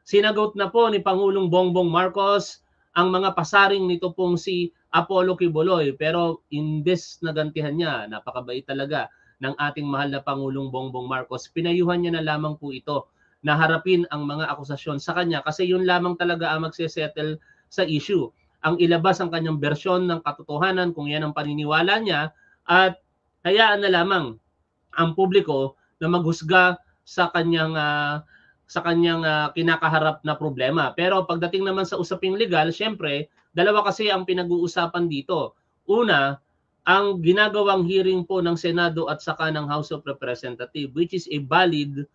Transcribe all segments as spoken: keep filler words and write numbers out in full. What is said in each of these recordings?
Sinagot na po ni Pangulong Bongbong Marcos ang mga pasaring nito pong si Apollo Quiboloy. Pero imbes na gantihan niya, napakabait talaga ng ating mahal na Pangulong Bongbong Marcos, pinayuhan niya na lamang po ito na harapin ang mga akusasyon sa kanya kasi yun lamang talaga ang magsesettle sa issue. Ang ilabas ang kanyang bersyon ng katotohanan kung yan ang paniniwala niya at hayaan na lamang ang publiko na maghusga sa kanyang uh, sa kanyang uh, kinakaharap na problema. Pero pagdating naman sa usaping legal, syempre, dalawa kasi ang pinag-uusapan dito. Una, ang ginagawang hearing po ng Senado at saka ng House of Representatives, which is a valid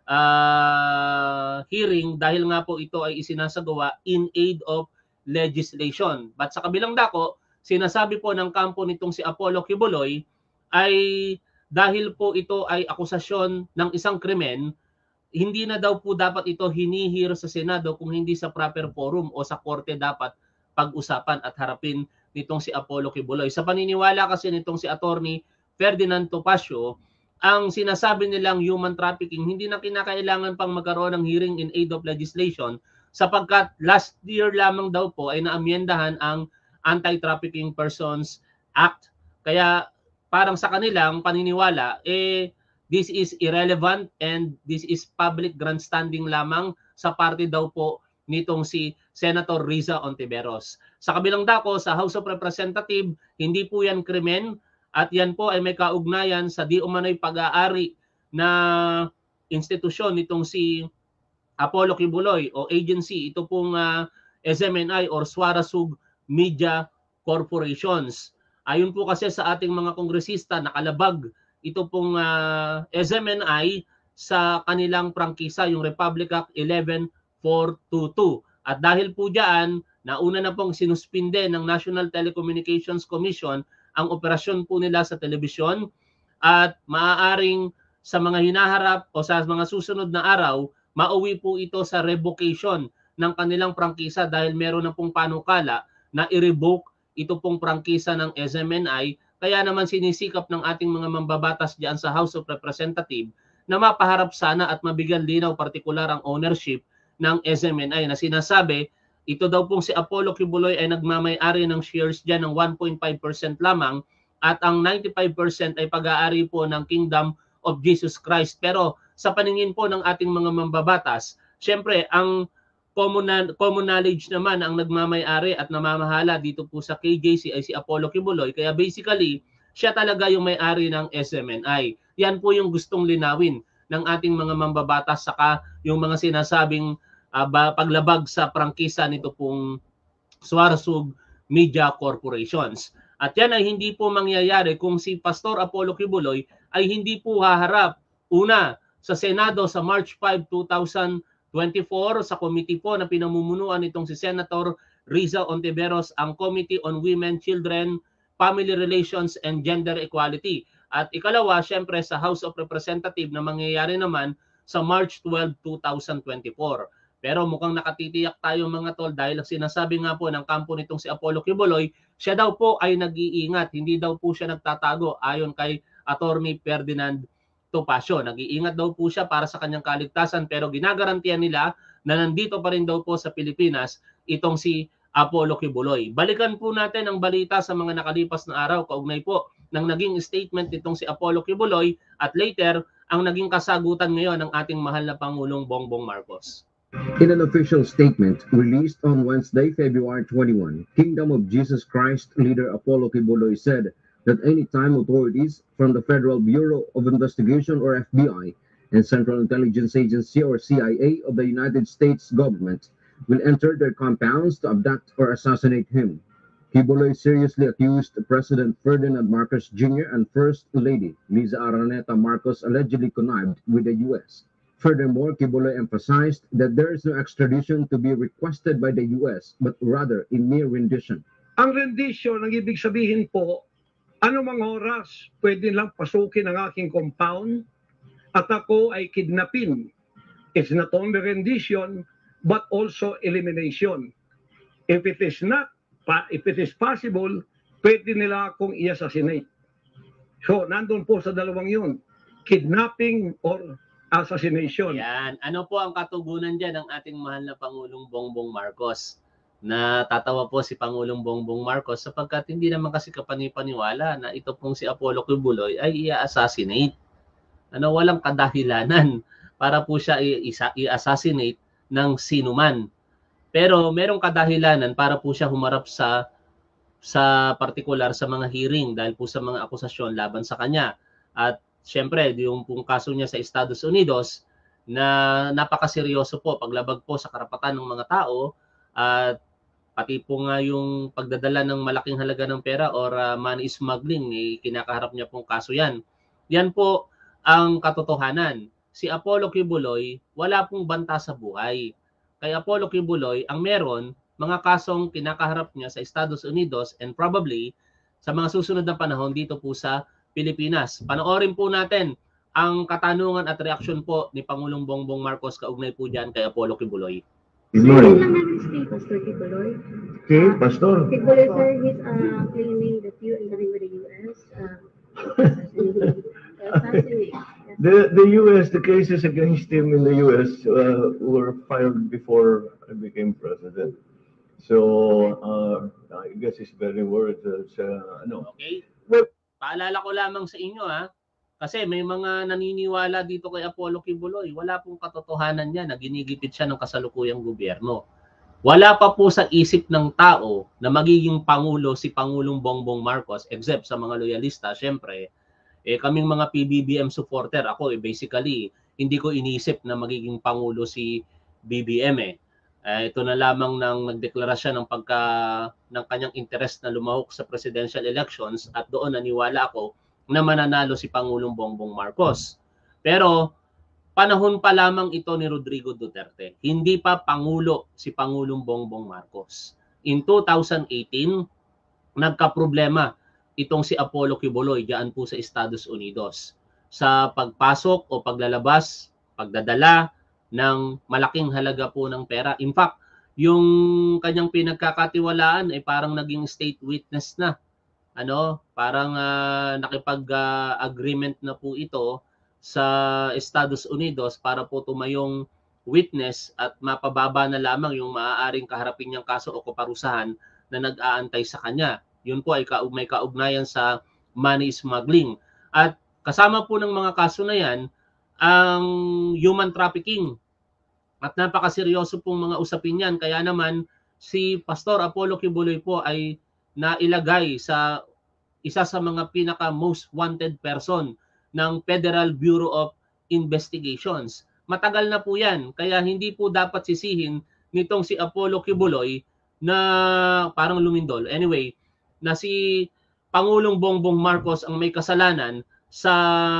uh, hearing dahil nga po ito ay isinasagawa in aid of legislation. But sa kabilang dako, sinasabi po ng kampo nitong si Apollo Quiboloy ay dahil po ito ay akusasyon ng isang krimen, hindi na daw po dapat ito hinihir sa Senado kung hindi sa proper forum o sa korte dapat pag-usapan at harapin nitong si Apollo Quiboloy. Sa paniniwala kasi nitong si Attorney Ferdinand Topacio, ang sinasabi nilang human trafficking, hindi na kinakailangan pang magkaroon ng hearing in aid of legislation sapagkat last year lamang daw po ay naamyendahan ang Anti-Trafficking Persons Act. Kaya parang sa kanilang paniniwala, eh, this is irrelevant and this is public grandstanding lamang sa parte daw po nitong si Senator Riza Ontiveros. Sa kabilang dako, sa House of Representatives, hindi po yan krimen at yan po ay may kaugnayan sa di umano'y pag-aari na institusyon nitong si Apollo Quiboloy o agency. Ito pong uh, S M N I or Suarasug Media Corporations. Ayon po kasi sa ating mga kongresista, nakalabag ito pong uh, S M N I sa kanilang prangkisa, yung Republic Act eleven four twenty-two. At dahil po diyan, nauna na pong sinuspinde ng National Telecommunications Commission ang operasyon po nila sa telebisyon at maaaring sa mga hinaharap o sa mga susunod na araw, mauwi po ito sa revocation ng kanilang prangkisa dahil meron na pong panukala na i-revoke ito pong prangkisa ng S M N I. Kaya naman sinisikap ng ating mga mambabatas diyan sa House of Representatives na mapaharap sana at mabigyan linaw partikular ang ownership ng S M N I na sinasabi, ito daw pong si Apollo Quiboloy ay nagmamay-ari ng shares diyan ng one point five percent lamang at ang ninety-five percent ay pag-aari po ng Kingdom of Jesus Christ. Pero sa paningin po ng ating mga mambabatas, syempre ang common, common knowledge naman ang nagmamay-ari at namamahala dito po sa K J C ay si Apollo Quiboloy. Kaya basically, siya talaga yung may-ari ng S M N I. Yan po yung gustong linawin ng ating mga mambabatas saka yung mga sinasabing uh, paglabag sa prangkisa nito pong Suarasug Media Corporations. At yan ay hindi po mangyayari kung si Pastor Apollo Quiboloy ay hindi po haharap una sa Senado sa March five, two thousand twenty-four sa committee po na pinamumunuan nitong si Senator Riza Ontiveros, ang Committee on Women, Children, Family Relations and Gender Equality. At ikalawa, syempre sa House of Representatives na mangyayari naman sa March twelve, two thousand twenty-four. Pero mukhang nakatitiyak tayo mga tol dahil sinasabi nga po ng kampo nitong si Apollo Quiboloy, siya daw po ay nag-iingat, hindi daw po siya nagtatago ayon kay Attorney Ferdinand Topacio. Nag-iingat daw po siya para sa kanyang kaligtasan pero ginagarantiyan nila na nandito pa rin daw po sa Pilipinas itong si Apollo Quiboloy. Balikan po natin ang balita sa mga nakalipas na araw kaugnay po ng naging statement nitong si Apollo Quiboloy at later ang naging kasagutan ngayon ng ating mahal na Pangulong Bongbong Marcos. In an official statement released on Wednesday, February twenty-first, Kingdom of Jesus Christ leader Apollo Quiboloy said that anytime authorities from the Federal Bureau of Investigation or F B I and Central Intelligence Agency or C I A of the United States government will enter their compounds to abduct or assassinate him. Quiboloy seriously accused President Ferdinand Marcos Junior and First Lady Liza Araneta Marcos allegedly connived with the U S. Furthermore, Quiboloy emphasized that there is no extradition to be requested by the U S but rather a mere rendition. Ang rendition, ang ibig sabihin po, anumang oras pwede lang pasukin ang aking compound at ako ay kidnapin. It's not only rendition but also elimination. If it is not, if it is possible, pwede nila akong i-assassinate. So, nandun po sa dalawang yun, kidnapping or assassination. Yan. Ano po ang katugunan dyan ng ating mahal na Pangulong Bongbong Marcos? Natatawa po si Pangulong Bongbong Marcos sapagkat hindi naman kasi kapanipaniwala na ito pong si Apollo Kibuloy ay i-assassinate. Ano, walang kadahilanan para po siya i-assassinate ng sinuman. Pero merong kadahilanan para po siya humarap sa sa partikular sa mga hearing dahil po sa mga akusasyon laban sa kanya. At syempre, yung pong kaso niya sa Estados Unidos na napakaseryoso po, paglabag po sa karapatan ng mga tao at pati po nga yung pagdadala ng malaking halaga ng pera or uh, money smuggling, eh, kinakaharap niya pong kaso yan. Yan po ang katotohanan. Si Apollo Kibuloy, wala pong banta sa buhay. Kay Apollo Kibuloy, ang meron, mga kasong kinakaharap niya sa Estados Unidos and probably sa mga susunod na panahon dito po sa Pilipinas. Panoorin po natin ang katanungan at reaksyon po ni Pangulong Bongbong Marcos kaugnay po dyan kay Apollo Kibuloy. Sir, lang namin stay, Pastor Kibuloy. Okay, Pastor. Kibuloy, sir, he's uh, claiming that you and with the U S uh, assassinate. The the U S, the cases against him in the U S uh, were filed before I became president. So uh, I guess it's very worth it. Uh, ano. Okay. Well, paalala ko lamang sa inyo ha, kasi may mga naniniwala dito kay Apollo Kibuloy. Wala pong katotohanan niya na ginigipit siya ng kasalukuyang gobyerno. Wala pa po sa isip ng tao na magiging pangulo si Pangulong Bongbong Marcos, except sa mga loyalista, syempre. Eh, kaming mga P B B M supporter, ako eh, basically, hindi ko inisip na magiging pangulo si B B M eh. Eh, ito na lamang nang nagdeklara siya ng pagka ng kanyang interest na lumahok sa presidential elections at doon naniwala ako na mananalo si Pangulong Bongbong Marcos. Pero panahon pa lamang ito ni Rodrigo Duterte. Hindi pa pangulo si Pangulong Bongbong Marcos. In two thousand eighteen, nagka-problema itong si Apollo Kibuloy diyan po sa Estados Unidos sa pagpasok o paglalabas, pagdadala ng malaking halaga po ng pera. In fact, yung kanyang pinagkakatiwalaan ay parang naging state witness na. Ano, parang uh, nakipag-agreement uh, na po ito sa Estados Unidos para po tumayong witness at mapababa na lamang yung maaaring kaharapin niyang kaso o kaparusahan na nag-aantay sa kanya. Yun po ay may kaugnayan sa money smuggling. At kasama po ng mga kaso na yan ang human trafficking. At napakaseryoso pong mga usapin yan. Kaya naman si Pastor Apollo Kibuloy po ay nailagay sa isa sa mga pinaka most wanted person ng Federal Bureau of Investigations. Matagal na po yan, kaya hindi po dapat sisihin nitong si Apollo Kibuloy na parang lumindol. Anyway, na si Pangulong Bongbong Marcos ang may kasalanan sa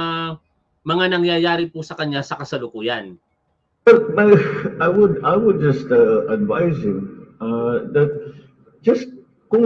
mga nangyayari po sa kanya sa kasalukuyan. But I would I would just uh, advise him uh, that just kung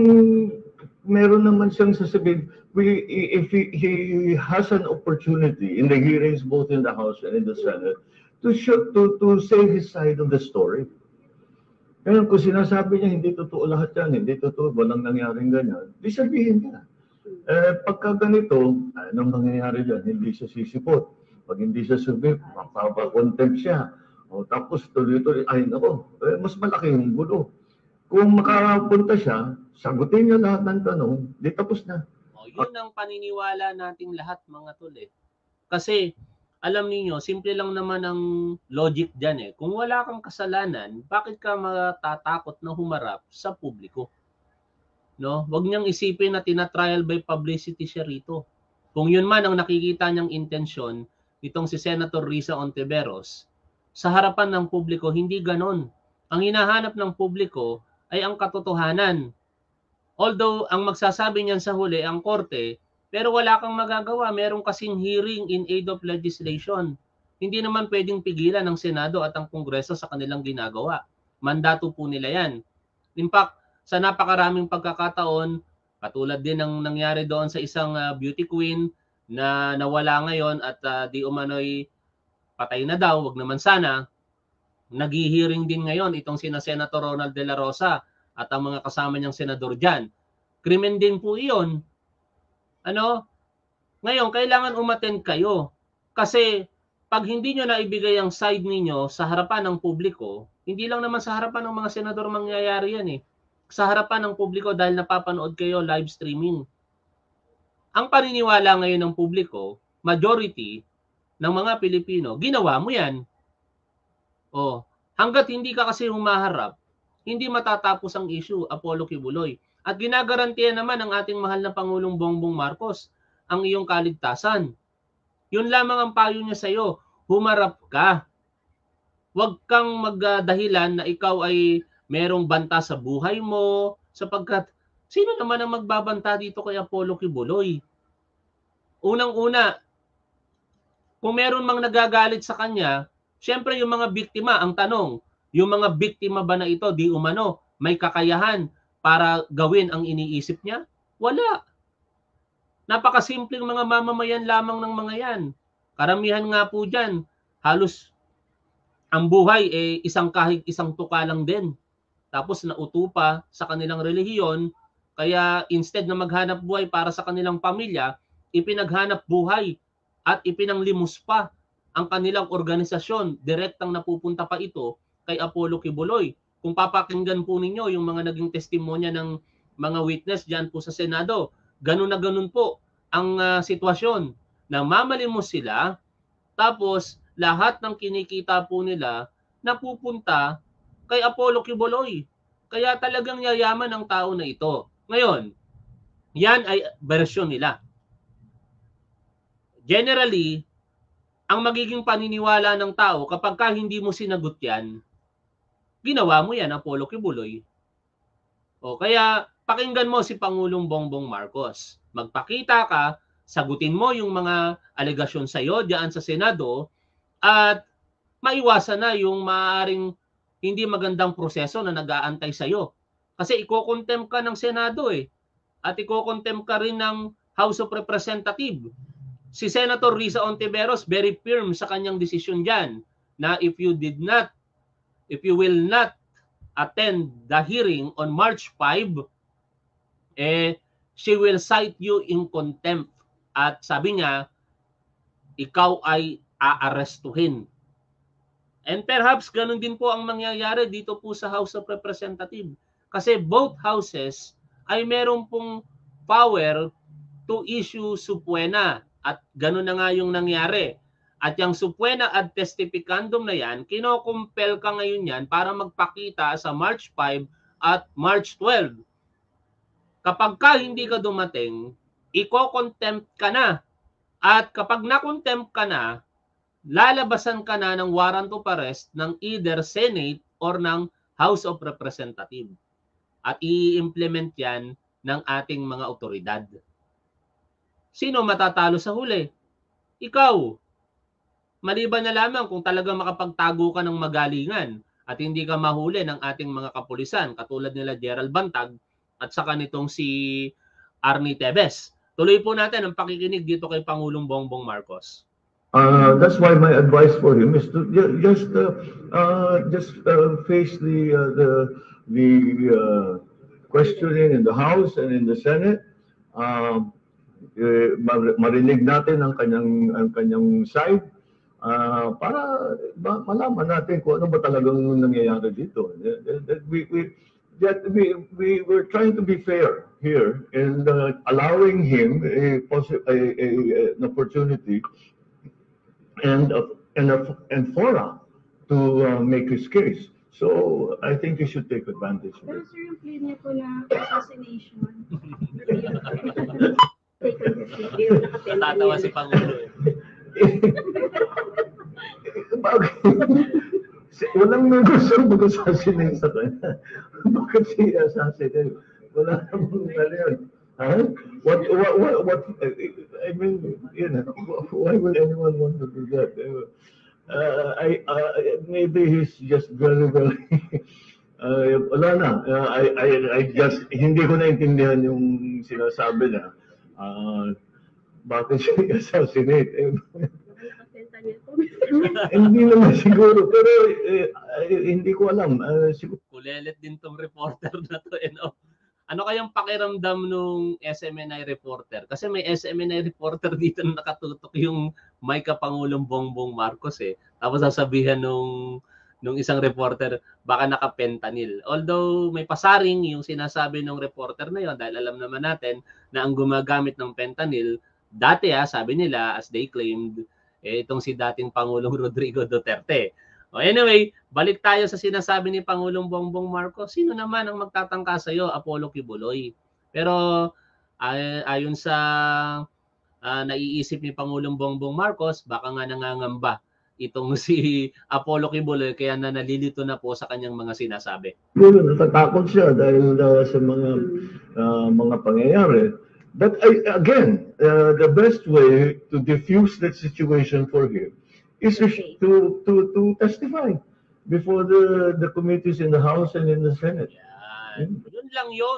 meron naman siyang sasabihin, we, if he, he has an opportunity in the hearings both in the House and in the Senate to show, to to say his side of the story. Ngayon, kung sinasabi niya hindi totoo lahat yan, hindi totoo, walang nangyaring ganyan, di sabihin niya. Eh, pagka ganito, anong nangyayari dyan? Hindi siya sisipot. Pag hindi siya subip, mapapakontempt siya. O, tapos tuloy-tuloy, ay nako, eh, mas malaki yung gulo. Kung makapunta siya, sagutin niya lahat ng tanong, di tapos na. O, yun ang paniniwala nating lahat mga tol eh. Kasi, alam niyo, simple lang naman ang logic dyan eh. Kung wala kang kasalanan, bakit ka matatakot na humarap sa publiko? No? Huwag niyang isipin na tina-trial by publicity siya rito. Kung yun man ang nakikita niyang intensyon nitong si Senator Risa Ontiveros, sa harapan ng publiko, hindi ganon. Ang hinahanap ng publiko ay ang katotohanan. Although, ang magsasabi niyan sa huli, ang korte, pero wala kang magagawa. Meron kasing hearing in aid of legislation. Hindi naman pwedeng pigilan ng Senado at ang Kongreso sa kanilang ginagawa. Mandato po nila yan. In fact, sa napakaraming pagkakataon, katulad din ng nangyari doon sa isang uh, beauty queen na nawala ngayon at uh, di umano'y patay na daw, wag naman sana, nag-hearing din ngayon itong sina Senator Ronald De La Rosa at ang mga kasama niyang senador dyan. Krimen din po iyon. Ano? Ngayon, kailangan umattend kayo. Kasi pag hindi nyo naibigay ang side ninyo sa harapan ng publiko, hindi lang naman sa harapan ng mga senador mangyayari yan eh. Sa harapan ng publiko dahil napapanood kayo live streaming. Ang paniniwala ngayon ng publiko, majority ng mga Pilipino, ginawa mo yan. O, hanggat hindi ka kasi humaharap, hindi matatapos ang issue, Apollo Kibuloy. At ginagarantiya naman ng ating mahal na Pangulong Bongbong Marcos ang iyong kaligtasan. Yun lamang ang payo niya sa iyo, humarap ka. Huwag kang magdahilan na ikaw ay merong banta sa buhay mo, sapagkat sino naman ang magbabanta dito kay Apollo Kibuloy? Unang-una, kung meron mang nagagalit sa kanya, syempre yung mga biktima, ang tanong, yung mga biktima ba na ito, di umano, may kakayahan para gawin ang iniisip niya? Wala. Napakasimpleng mga mamamayan lamang ng mga yan. Karamihan nga po dyan, halos ang buhay eh isang kahig isang tuka lang din. Tapos nauto pa sa kanilang relihiyon, kaya instead na maghanap buhay para sa kanilang pamilya, ipinaghanap buhay at ipinanglimos pa ang kanilang organisasyon. Direktang napupunta pa ito kay Apollo Kibuloy. Kung papakinggan po ninyo yung mga naging testimonya ng mga witness dyan po sa Senado, ganun na ganun po ang uh, sitwasyon na mamalimos sila, tapos lahat ng kinikita po nila napupunta kay Apollo Kibuloy. Kaya talagang yayaman ang tao na ito. Ngayon, yan ay version nila. Generally, ang magiging paniniwala ng tao kapag ka hindi mo sinagot yan, ginawa mo yan, Apollo Kibuloy. O kaya pakinggan mo si Pangulong Bongbong Marcos. Magpakita ka, sagutin mo yung mga alegasyon sa iyo diyan sa Senado at maiwasan na yung maaaring hindi magandang proseso na nag-aantay sa iyo. Kasi iko-contempt ka ng Senado eh. At iko-contempt ka rin ng House of Representatives. Si Senator Risa Ontiveros very firm sa kanyang desisyon diyan na if you did not if you will not attend the hearing on March fifth, eh, she will cite you in contempt. At sabi niya, ikaw ay aarestuhin. And perhaps ganun din po ang mangyayari dito po sa House of Representatives. Kasi both houses ay meron pong power to issue subpoena. At ganun na nga yung nangyari. At yung subpoena ad testificandum na yan, kinokumpel ka ngayon yan para magpakita sa March fifth at March twelfth. Kapag ka hindi ka dumating, iko-contempt ka na. At kapag na-contempt ka na, lalabasan ka na ng warrant of arrest ng either Senate or ng House of Representatives. At i-implement yan ng ating mga otoridad. Sino matatalo sa huli? Ikaw. Maliban na lamang kung talaga makapagtago ka ng magalingan at hindi ka mahuli ng ating mga kapulisan katulad nila Gerald Bantag at saka nitong si Arnie Tevez. Tuloy po natin ang pakikinig dito kay Pangulong Bongbong Marcos. Uh, that's why my advice for him is to just uh, uh, just uh, face the uh, the the uh, questioning in the House and in the Senate. Uh, eh, marinig natin ang kanyang ang kanyang side. Uh, para ba, malaman natin kung ano ba talagang nangyayari dito. That we we that we we were trying to be fair here in uh, allowing him a, a, a, an opportunity and a, and a, and fora to uh, make his case. So I think you should take advantage of it. Pero sir, yung plea niya po na assassination. Natatawa si Pangulo. Walang may gusto mag-assassinate sa kanya. Bakit siya assassinate? Wala namang ano yun. Huh? What, what, what, what, I mean, you know, why would anyone want to do that? Uh, I, uh, maybe he's just very, very, uh, wala na. Uh, I, I, I just, hindi ko naintindihan yung sinasabi na. Uh, bakit siya assassinate? Hindi naman siguro, pero eh, eh, hindi ko alam. Uh, siguro. Kulelet din tong reporter na to, eh, no? ano kayang pakiramdam nung S M N I reporter? Kasi may S M N I reporter dito na nakatutok yung may kapangulong Bongbong Marcos eh. Tapos sasabihan nung nung isang reporter baka naka-fentanyl. Although may pasaring yung sinasabi ng reporter na yon dahil alam naman natin na ang gumagamit ng fentanyl dati ah, sabi nila as they claimed eh, itong si dating Pangulong Rodrigo Duterte. O anyway, balik tayo sa sinasabi ni Pangulong Bongbong Marcos. Sino naman ang magtatangka sa iyo? Apollo Kibuloy. Pero ay, ayon sa uh, naiisip ni Pangulong Bongbong Marcos, baka nga nangangamba itong si Apollo Kibuloy kaya na nalilito na po sa kanyang mga sinasabi. Siguro natatakot siya dahil uh, sa mga uh, mga pangyayari. But I, again, uh, the best way to diffuse that situation for him is Okay. to, to, to testify before the, the committees in the House and in the Senate. Yan. Yun lang yun.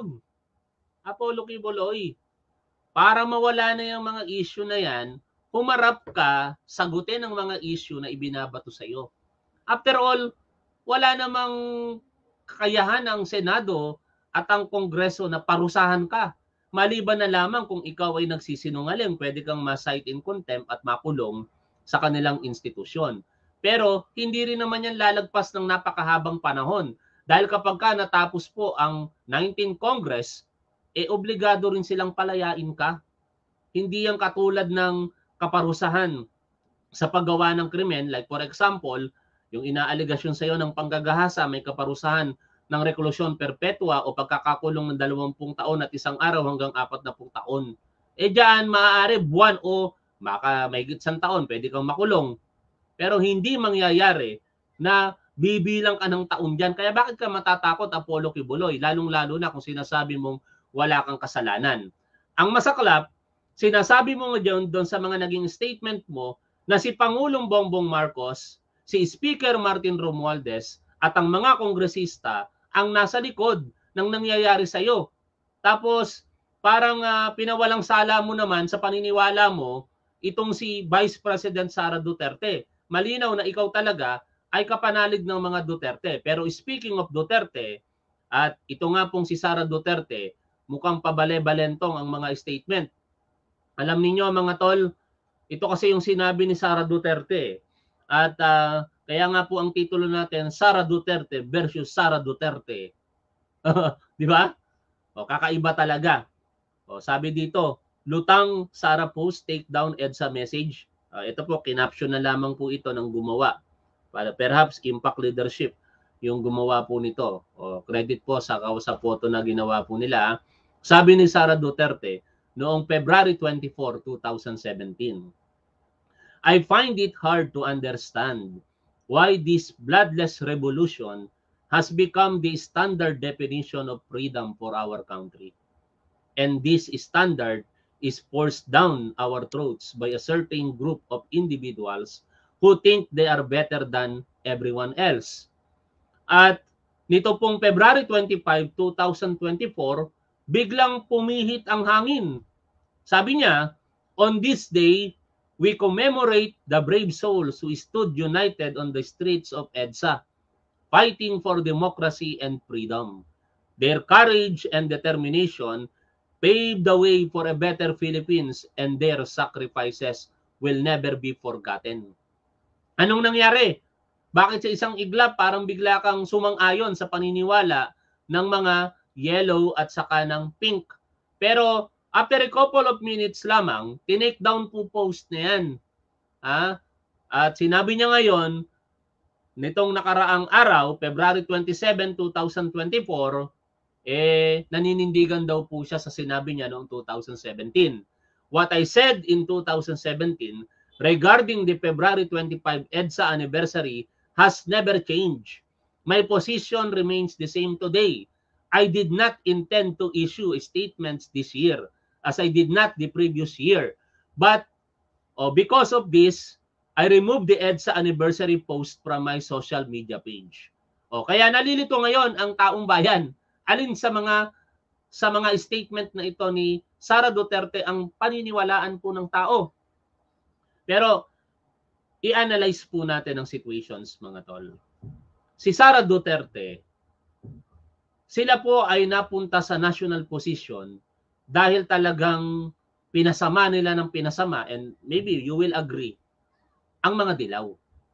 Apollo Kibuloy. Para mawala na yung mga issue na yan, humarap ka, sagutin ang mga issue na ibinabato sa iyo. After all, wala namang kakayahan ng Senado at ang Kongreso na parusahan ka. Maliban na lamang kung ikaw ay nagsisinungaling, pwede kang ma-cite in contempt at makulong sa kanilang institusyon. Pero hindi rin naman yan lalagpas ng napakahabang panahon. Dahil kapag ka natapos po ang nineteenth Congress, eh obligado rin silang palayain ka. Hindi yan katulad ng kaparusahan sa paggawa ng krimen. Like for example, yung inaaligasyon sa iyo ng panggagahasa, may kaparusahan ng reklusyon perpetua o pagkakakulong ng dalawampung taon at isang araw hanggang apat na pung taon. Eh diyan maaari buwan o maka may isang taon pwede kang makulong. Pero hindi mangyayari na bibilang ka ng taon diyan. Kaya bakit ka matatakot, Apollo Kibuloy? Lalong-lalo na kung sinasabi mong wala kang kasalanan. Ang masaklap, sinasabi mo nga diyan doon sa mga naging statement mo na si Pangulong Bongbong Marcos, si Speaker Martin Romualdez at ang mga kongresista ang nasa likod ng nangyayari sa iyo. Tapos parang uh, pinawalang sala mo naman sa paniniwala mo itong si Vice President Sara Duterte. Malinaw na ikaw talaga ay kapanalig ng mga Duterte. Pero speaking of Duterte, at ito nga pong si Sara Duterte, mukhang pabale-balentong ang mga statement. Alam niyo mga tol, ito kasi yung sinabi ni Sara Duterte. At uh, kaya nga po ang titulo natin, Sara Duterte versus Sara Duterte. Di ba? O, kakaiba talaga. O, sabi dito, lutang Sara post, take down EDSA message. Uh, ito po, kinaption na lamang po ito ng gumawa. Para perhaps impact leadership yung gumawa po nito. O, credit po sa, sa photo na ginawa po nila. Sabi ni Sara Duterte noong February twenty-fourth, two thousand seventeen, I find it hard to understand why this bloodless revolution has become the standard definition of freedom for our country. And this standard is forced down our throats by a certain group of individuals who think they are better than everyone else. At nito pong February twenty-fifth, two thousand twenty-four, biglang pumihit ang hangin. Sabi niya, on this day, we commemorate the brave souls who stood united on the streets of EDSA, fighting for democracy and freedom. Their courage and determination paved the way for a better Philippines, and their sacrifices will never be forgotten. Anong nangyari? Bakit sa isang iglap parang bigla kang sumang-ayon sa paniniwala ng mga yellow at saka ng pink? Pero after a couple of minutes lamang, tinake down po post na yan. Ha? At sinabi niya ngayon, nitong nakaraang araw, February twenty-seventh, two thousand twenty-four, eh, naninindigan daw po siya sa sinabi niya noong two thousand seventeen. What I said in two thousand seventeen regarding the February twenty-fifth EDSA anniversary has never changed. My position remains the same today. I did not intend to issue statements this year as I did not the previous year. But oh, because of this, I removed the EDSA anniversary post from my social media page. O, kaya nalilito ngayon ang taong bayan. Alin sa mga sa mga statement na ito ni Sara Duterte ang paniniwalaan po ng tao. Pero i-analyze po natin ang situations, mga tol. Si Sara Duterte, sila po ay napunta sa national position dahil talagang pinasama nila ng pinasama, and maybe you will agree, ang mga dilaw.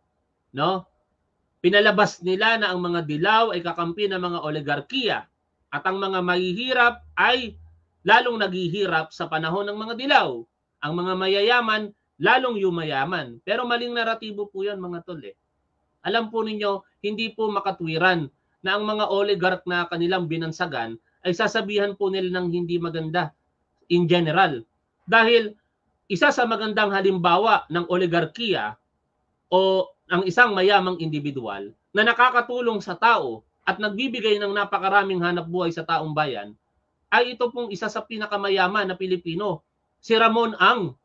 No? Pinalabas nila na ang mga dilaw ay kakampi ng mga oligarkiya at ang mga mahihirap ay lalong naghihirap sa panahon ng mga dilaw. Ang mga mayayaman, lalong yumayaman. Pero maling naratibo po yan, mga tol. Eh. Alam po ninyo, hindi po makatwiran na ang mga oligarch na kanilang binansagan ay sasabihan po nila ng hindi maganda in general. Dahil isa sa magandang halimbawa ng oligarkiya o ang isang mayamang individual na nakakatulong sa tao at nagbibigay ng napakaraming hanap buhay sa taong bayan ay ito pong isa sa pinakamayaman na Pilipino, si Ramon Ang.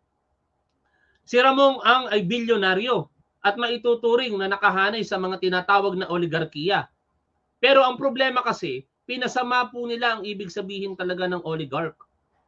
Si Ramon Ang ay bilyonaryo at maituturing na nakahanay sa mga tinatawag na oligarkiya. Pero ang problema kasi, pinasama po nila ang ibig sabihin talaga ng oligarch.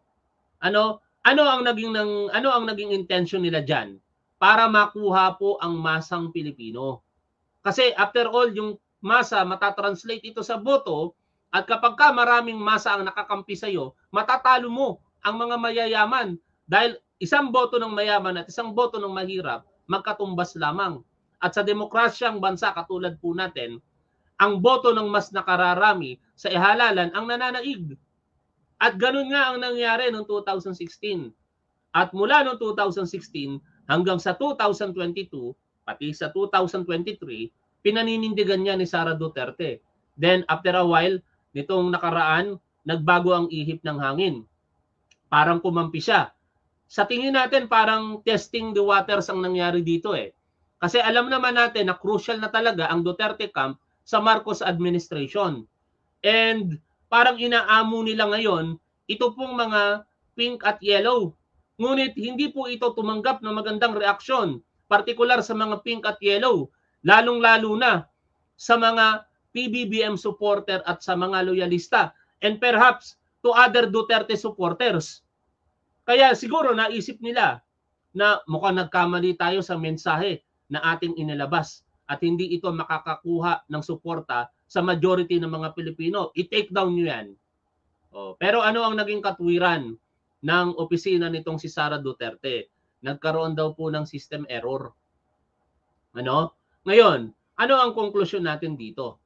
Ano? Ano ang naging ng ano ang naging intention nila diyan? Para makuha po ang masang Pilipino. Kasi after all, yung masa matatranslate ito sa boto at kapag ka maraming masa ang nakakampi sa iyo, matatalo mo ang mga mayayaman dahil isang boto ng mayaman at isang boto ng mahirap magkatumbas lamang. At sa demokrasyang bansa katulad po natin, ang boto ng mas nakararami sa ihalalan ang nananaig. At ganun nga ang nangyari noong two thousand sixteen. At mula noong two thousand sixteen hanggang sa two thousand twenty-two, pati sa two thousand twenty-three, pinaninindigan niya ni Sara Duterte. Then after a while, nitong nakaraan, nagbago ang ihip ng hangin. Parang kumampi siya. Sa tingin natin, parang testing the waters ang nangyari dito eh. Kasi alam naman natin na crucial na talaga ang Duterte camp sa Marcos administration. And parang inaamo nila ngayon, ito pong mga pink at yellow. Ngunit hindi po ito tumanggap ng magandang reaksyon, partikular sa mga pink at yellow, lalong-lalo na sa mga P B B M supporter at sa mga loyalista, and perhaps to other Duterte supporters. Kaya siguro naisip nila na mukhang nagkamali tayo sa mensahe na ating inilabas at hindi ito makakakuha ng suporta sa majority ng mga Pilipino. I-take down nyo yan. Oh, pero ano ang naging katwiran ng opisina nitong si Sara Duterte? Nagkaroon daw po ng system error. Ano? Ngayon, ano ang konklusyon natin dito?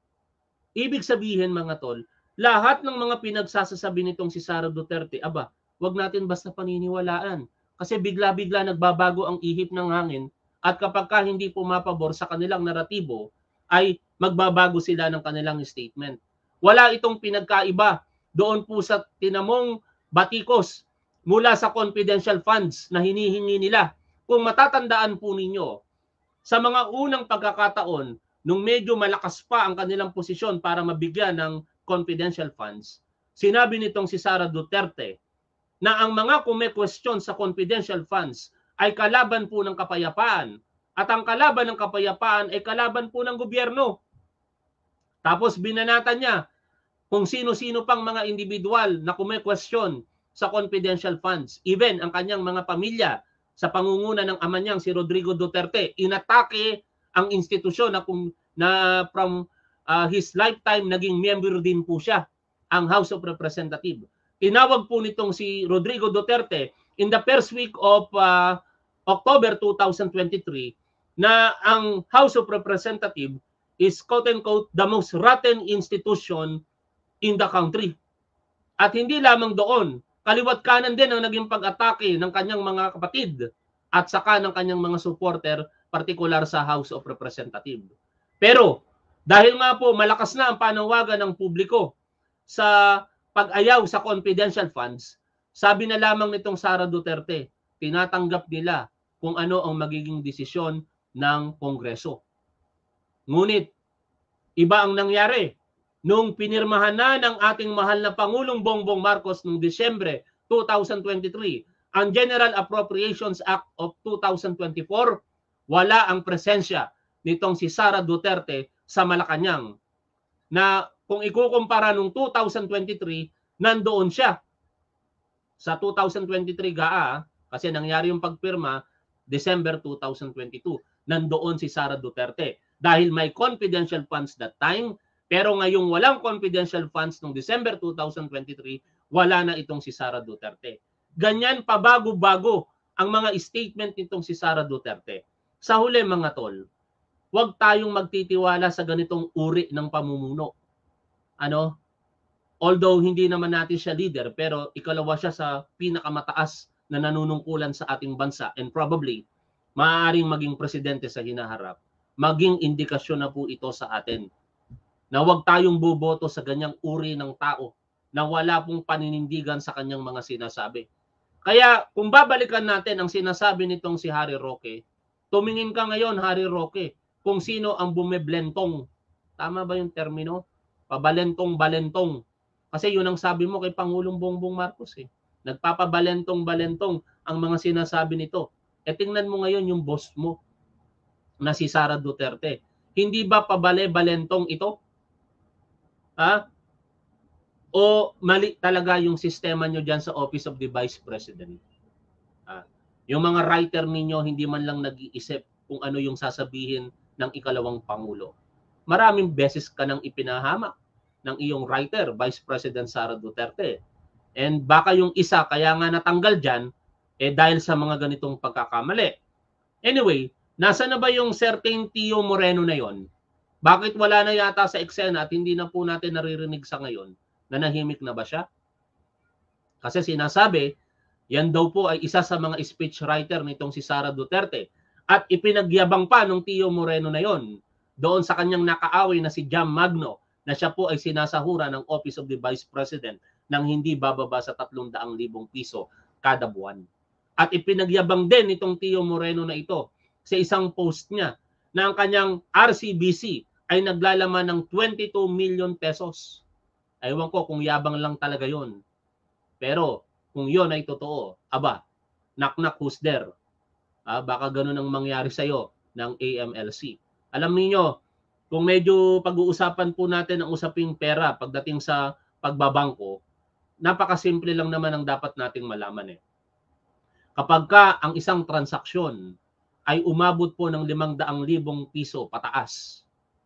Ibig sabihin mga tol, lahat ng mga pinagsasasabi nitong si Sara Duterte, aba, wag natin basta paniniwalaan. Kasi bigla-bigla nagbabago ang ihip ng hangin at kapag ka hindi pumapabor sa kanilang naratibo, ay magbabago sila ng kanilang statement. Wala itong pinagkaiba doon po sa tinamong batikos mula sa confidential funds na hinihingi nila. Kung matatandaan po ninyo, sa mga unang pagkakataon, nung medyo malakas pa ang kanilang posisyon para mabigyan ng confidential funds, sinabi nitong si Sara Duterte na ang mga kume-question sa confidential funds ay kalaban po ng kapayapaan. At ang kalaban ng kapayapaan ay kalaban po ng gobyerno. Tapos binanatan niya kung sino-sino pang mga individual na kume-question sa confidential funds. Even ang kanyang mga pamilya sa pangunguna ng ama niyang si Rodrigo Duterte, inatake ang institusyon na, kung, na from uh, his lifetime naging member din po siya, ang House of Representatives. Tinawag po nitong si Rodrigo Duterte in the first week of uh, October two thousand twenty-three na ang House of Representatives is quote-unquote the most rotten institution in the country. At hindi lamang doon, kaliwat kanan din ang naging pag-atake ng kanyang mga kapatid at saka ng kanyang mga supporter, partikular sa House of Representatives. Pero dahil nga po malakas na ang panawagan ng publiko sa pag-ayaw sa confidential funds, sabi na lamang nitong Sara Duterte, tinatanggap nila kung ano ang magiging desisyon ng Kongreso. Ngunit, iba ang nangyari. Nung pinirmahan na ng ating mahal na Pangulong Bongbong Marcos noong Disyembre two thousand twenty-three, ang General Appropriations Act of two thousand twenty-four, wala ang presensya nitong si Sara Duterte sa Malacanang. Na kung ikukumpara nung two thousand twenty-three, nandoon siya. Sa two thousand twenty-three G A A, kasi nangyari yung pagpirma, December two thousand twenty-two, nandoon si Sara Duterte. Dahil may confidential funds that time, Pero ngayong walang confidential funds noong December two thousand twenty-three, wala na itong si Sara Duterte. Ganyan pabago-bago ang mga statement nitong si Sara Duterte. Sa huli mga tol, huwag tayong magtitiwala sa ganitong uri ng pamumuno. Ano? Although hindi naman natin siya leader, pero ikalawa siya sa pinakamataas na nanunungkulan sa ating bansa and probably maaaring maging presidente sa hinaharap. Maging indikasyon na po ito sa atin na huwag tayong boboto sa ganyang uri ng tao na wala pong paninindigan sa kanyang mga sinasabi. Kaya kung babalikan natin ang sinasabi nitong si Harry Roque, tumingin ka ngayon Harry Roque kung sino ang bumeblentong. Tama ba yung termino? Pabalentong-balentong. Kasi yun ang sabi mo kay Pangulong Bongbong Marcos eh. Nagpapabalentong-balentong ang mga sinasabi nito. E tingnan mo ngayon yung boss mo na si Sara Duterte. Hindi ba pabale-balentong ito? Ha? O mali talaga yung sistema nyo dyan sa Office of the Vice President? Ha? Yung mga writer ninyo hindi man lang nag-iisip kung ano yung sasabihin ng ikalawang Pangulo. Maraming beses ka nang ipinahamak ng iyong writer, Vice President Sara Duterte. And baka yung isa kaya nga natanggal dyan, eh dahil sa mga ganitong pagkakamali. Anyway, nasa na ba yung certain Tio Moreno na yon? Bakit wala na yata sa eksena at hindi na po natin naririnig sa ngayon? Nanahimik na ba siya? Kasi sinasabi, yan daw po ay isa sa mga speechwriter nitong si Sara Duterte. At ipinagyabang pa ng Tio Moreno na yon doon sa kanyang nakaaway na si Jam Magno na siya po ay sinasahura ng Office of the Vice President nang hindi bababa sa tatlong daang libong piso kada buwan. At ipinagyabang din itong Tio Moreno na ito sa isang post niya na ang kanyang R C B C ay naglalaman ng twenty-two million pesos. Ewan ko kung yabang lang talaga yon. Pero kung yon ay totoo, aba, knock-knock who's there? Ah, baka ganun ang mangyari sa'yo ng A M L C. Alam niyo, kung medyo pag-uusapan po natin ang usaping pera pagdating sa pagbabangko, napakasimple lang naman ang dapat nating malaman eh. Kapag ka ang isang transaksyon ay umabot po ng limang daang libong piso pataas,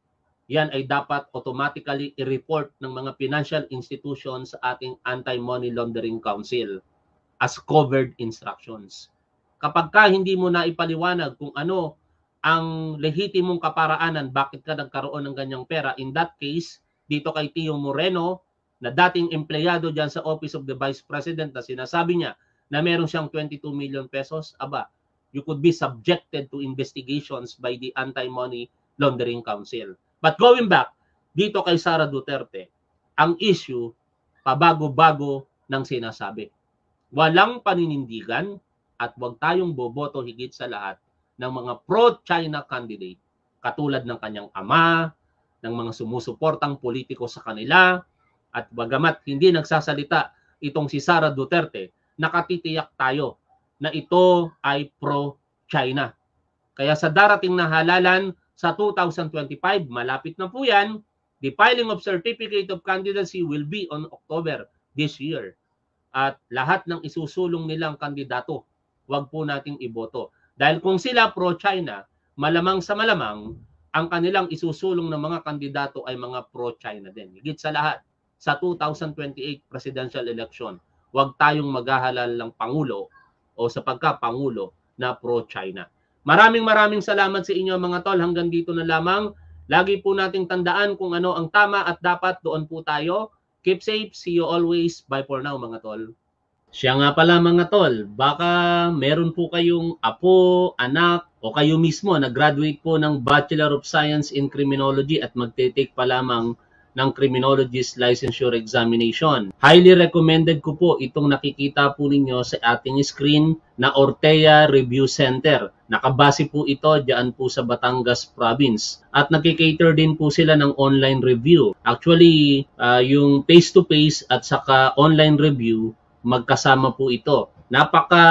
yan ay dapat automatically i-report ng mga financial institutions sa ating Anti-Money Laundering Council as covered instructions. Kapag ka hindi mo na ipaliwanag kung ano ang lehitimong kaparaanan bakit ka nagkaroon ng ganyang pera, in that case, dito kay Tio Moreno, na dating empleyado dyan sa Office of the Vice President na sinasabi niya na meron siyang twenty-two million pesos, aba, you could be subjected to investigations by the Anti-Money Laundering Council. But going back, dito kay Sara Duterte, ang issue, pabago-bago ng sinasabi. Walang paninindigan at wag tayong boboto higit sa lahat ng mga pro-China candidate katulad ng kanyang ama, ng mga sumusuportang politiko sa kanila, at bagamat hindi nagsasalita itong si Sara Duterte, nakatitiyak tayo na ito ay pro-China. Kaya sa darating na halalan sa two thousand twenty-five, malapit na po yan, the filing of Certificate of Candidacy will be on October this year. At lahat ng isusulong nilang kandidato, wag po nating iboto. Dahil kung sila pro-China, malamang sa malamang, ang kanilang isusulong ng mga kandidato ay mga pro-China din. Higit sa lahat, sa two thousand twenty-eight presidential election, huwag tayong maghahalal ng Pangulo o sa pagka-Pangulo na pro-China. Maraming maraming salamat sa inyo mga tol. Hanggang dito na lamang. Lagi po nating tandaan kung ano ang tama at dapat, doon po tayo. Keep safe. See you always. Bye for now mga tol. Siya nga pala mga tol, baka meron po kayong apo, anak, o kayo mismo nag-graduate po ng Bachelor of Science in Criminology at magte-take pa lamang ng Criminologist Licensure Examination. Highly recommended ko po itong nakikita po ninyo sa ating screen na Ortea Review Center. Nakabase po ito diyan po sa Batangas Province. At nakikater din po sila ng online review. Actually, uh, yung face-to-face at saka online review, magkasama po ito. Napaka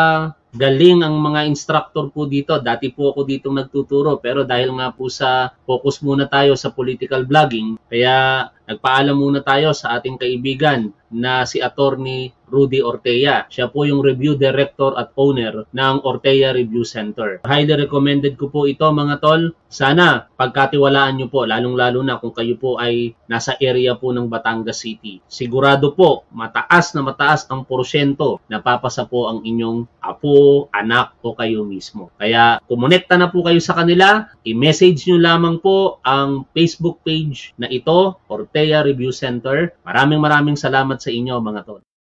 galing ang mga instructor po dito. Dati po ako dito nagtuturo pero dahil nga po sa focus muna tayo sa political vlogging, kaya nagpaalam muna tayo sa ating kaibigan na si Attorney Rudy Ortega. Siya po yung review director at owner ng Ortega Review Center. Highly recommended ko po ito mga tol. Sana pagkatiwalaan nyo po, lalong-lalo na kung kayo po ay nasa area po ng Batangas City. Sigurado po, mataas na mataas ang porsyento na papasa po ang inyong apo, anak o kayo mismo. Kaya kumonekta na po kayo sa kanila, i-message nyo lamang po ang Facebook page na ito, Ortega Review Center. Maraming maraming salamat sa inyo mga tol.